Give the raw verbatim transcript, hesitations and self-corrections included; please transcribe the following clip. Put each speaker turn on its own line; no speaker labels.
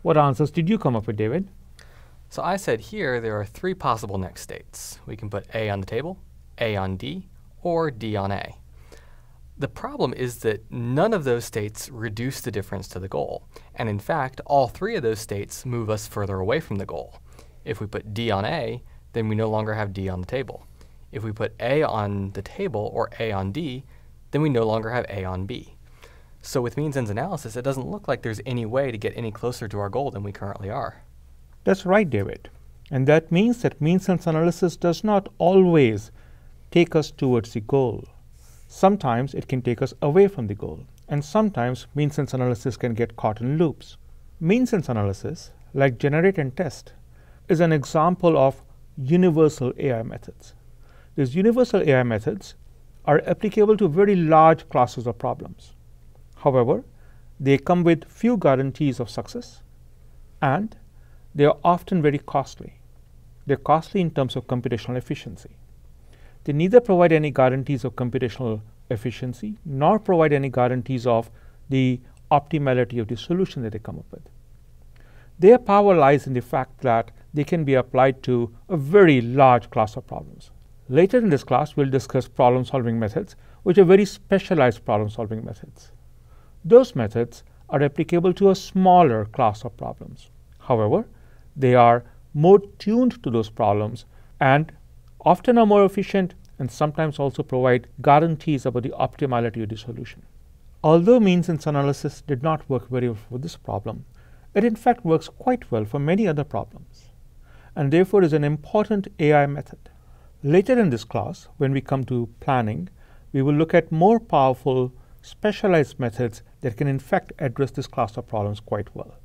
What answers did you come up with, David?
So I said here there are three possible next states. We can put A on the table, A on D, or D on A. The problem is that none of those states reduce the difference to the goal. And in fact, all three of those states move us further away from the goal. If we put D on A, then we no longer have D on the table. If we put A on the table or A on D, then we no longer have A on B. So with means ends analysis, it doesn't look like there's any way to get any closer to our goal than we currently are.
That's right, David. And that means that means ends analysis does not always take us towards the goal. Sometimes it can take us away from the goal. And sometimes means ends analysis can get caught in loops. Means ends analysis, like generate and test, is an example of universal A I methods. These universal A I methods are applicable to very large classes of problems. However, they come with few guarantees of success, and they are often very costly. They're costly in terms of computational efficiency. They neither provide any guarantees of computational efficiency nor provide any guarantees of the optimality of the solution that they come up with. Their power lies in the fact that they can be applied to a very large class of problems. Later in this class, we'll discuss problem-solving methods, which are very specialized problem-solving methods. Those methods are applicable to a smaller class of problems. However, they are more tuned to those problems and often are more efficient and sometimes also provide guarantees about the optimality of the solution. Although means ends analysis did not work very well for this problem, it in fact works quite well for many other problems, and therefore is an important A I method. Later in this class, when we come to planning, we will look at more powerful, specialized methods that can in fact address this class of problems quite well.